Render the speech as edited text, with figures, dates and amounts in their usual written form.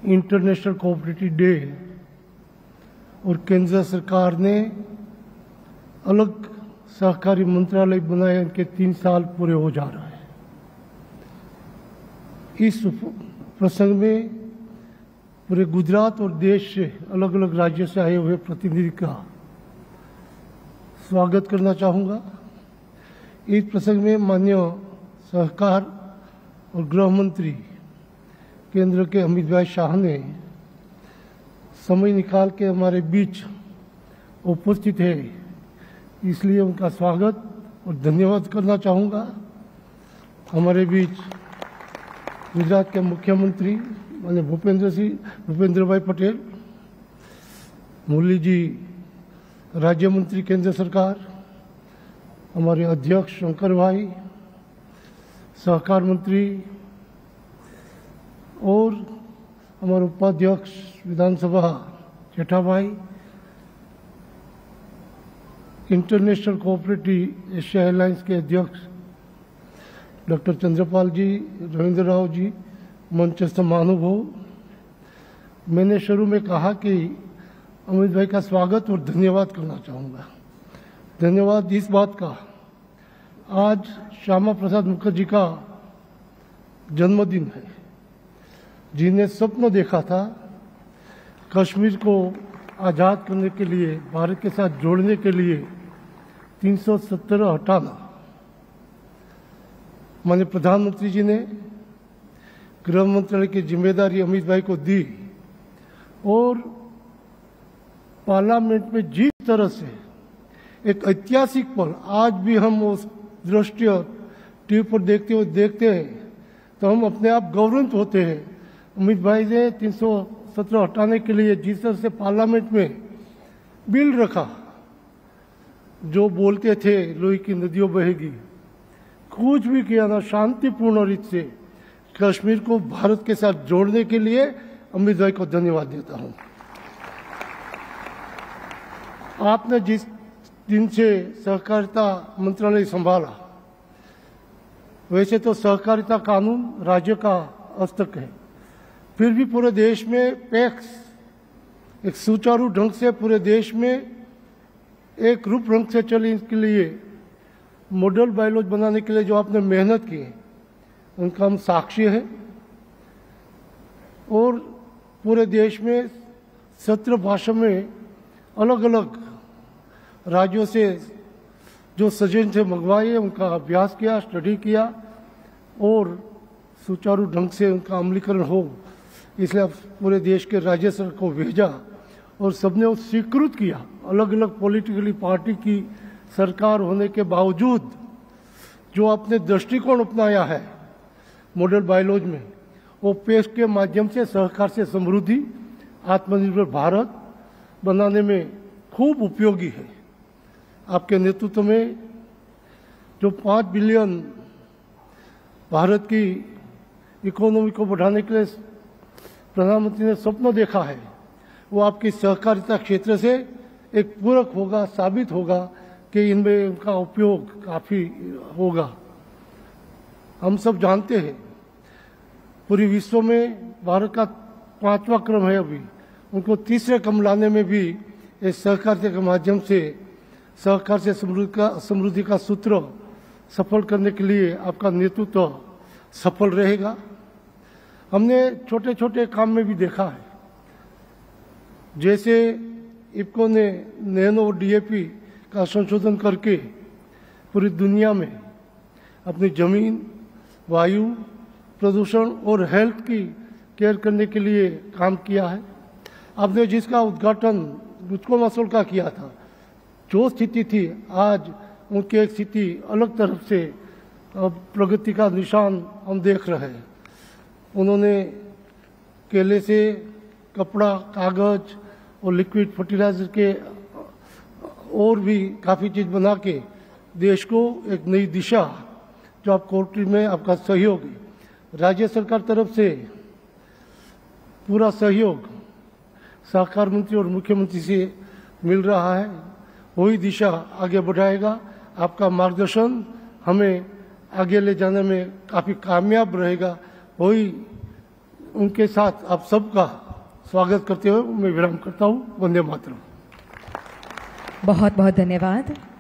International cooperative day और केंद्र सरकार ने अलग सहकारी मंत्रालय बनाए, इनके 3 साल पूरे हो जा रहा है। इस प्रसंग में पूरे गुजरात और देश से अलग अलग राज्यों से आए हुए प्रतिनिधि का स्वागत करना चाहूँगा। इस प्रसंग में माननीय सहकार और गृह मंत्री केंद्र के अमित भाई शाह ने समय निकाल के हमारे बीच उपस्थित है, इसलिए उनका स्वागत और धन्यवाद करना चाहूँगा। हमारे बीच गुजरात के मुख्यमंत्री माननीय भूपेंद्र भाई पटेल, मुरली जी राज्य मंत्री केंद्र सरकार, हमारे अध्यक्ष शंकर भाई, सहकार मंत्री और हमारे उपाध्यक्ष विधानसभा जेठा भाई, इंटरनेशनल कोऑपरेटिव एशिया एयरलाइंस के अध्यक्ष डॉक्टर चंद्रपाल जी, रविंद्र राव जी, मंचस्थ महानुभाव। मैंने शुरू में कहा कि अमित भाई का स्वागत और धन्यवाद करना चाहूँगा। धन्यवाद इस बात का, आज श्यामा प्रसाद मुखर्जी का जन्मदिन है, जिन्हें स्वप्न देखा था कश्मीर को आज़ाद करने के लिए, भारत के साथ जोड़ने के लिए 317 हटाना। माननीय प्रधानमंत्री जी ने गृह मंत्रालय की जिम्मेदारी अमित भाई को दी और पार्लियामेंट में जिस तरह से एक ऐतिहासिक पल आज भी हम उस दृश्य टीवी पर देखते हैं तो हम अपने आप गौरवान्वित होते हैं। अमित भाई ने 317 हटाने के लिए जिस तरह से पार्लियामेंट में बिल रखा, जो बोलते थे लोही की नदियों बहेगी, कुछ भी किया ना, शांतिपूर्ण रीत से कश्मीर को भारत के साथ जोड़ने के लिए अमित भाई को धन्यवाद देता हूं। आपने जिस दिन से सहकारिता मंत्रालय संभाला, वैसे तो सहकारिता कानून राज्य का हस्तक है, फिर भी पूरे देश में पैक्स एक सुचारू ढंग से पूरे देश में एक रूप रंग से चले, इसके लिए मॉडल बायलॉज बनाने के लिए जो आपने मेहनत की है उनका हम साक्षी हैं। और पूरे देश में 17 भाषा में अलग अलग राज्यों से जो सजन से मंगवाए उनका अभ्यास किया, स्टडी किया और सुचारू ढंग से उनका अमलीकरण हो, इसलिए पूरे देश के राज्य सरकार को भेजा और सबने वो स्वीकृत किया। अलग अलग पॉलिटिकली पार्टी की सरकार होने के बावजूद जो आपने दृष्टिकोण अपनाया है मॉडल बायलॉज में, वो पेश के माध्यम से सहकार से समृद्धि, आत्मनिर्भर भारत बनाने में खूब उपयोगी है। आपके नेतृत्व में जो 5 बिलियन भारत की इकोनॉमी को बढ़ाने के लिए प्रधानमंत्री ने स्वप्न देखा है, वो आपकी सहकारिता क्षेत्र से एक पूरक होगा, साबित होगा कि इनमें उनका उपयोग काफ़ी होगा। हम सब जानते हैं पूरी विश्व में भारत का 5वां क्रम है, अभी उनको 3रे क्रम लाने में भी इस सहकारिता के माध्यम से सहकार से समृद्धि का सूत्र सफल करने के लिए आपका नेतृत्व सफल रहेगा। हमने छोटे छोटे काम में भी देखा है, जैसे इफ्को ने नैनो डीएपी का संशोधन करके पूरी दुनिया में अपनी जमीन, वायु प्रदूषण और हेल्थ की केयर करने के लिए काम किया है। आपने जिसका उद्घाटन गुजको मसोल का किया था, जो स्थिति थी आज उनकी एक स्थिति अलग तरफ से प्रगति का निशान हम देख रहे हैं। उन्होंने केले से कपड़ा, कागज और लिक्विड फर्टिलाइजर के और भी काफ़ी चीज़ बना के देश को एक नई दिशा, जो आप कोऑपरेटिव में आपका सहयोग है, राज्य सरकार तरफ से पूरा सहयोग सहकार मंत्री और मुख्यमंत्री से मिल रहा है, वही दिशा आगे बढ़ाएगा। आपका मार्गदर्शन हमें आगे ले जाने में काफ़ी कामयाब रहेगा, वही उनके साथ आप सबका स्वागत करते हुए मैं विराम करता हूँ। वंदे मातरम। बहुत बहुत धन्यवाद।